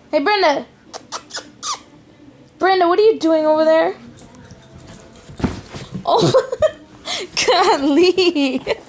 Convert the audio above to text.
Hey, Brenda. Brenda, what are you doing over there? Oh, golly.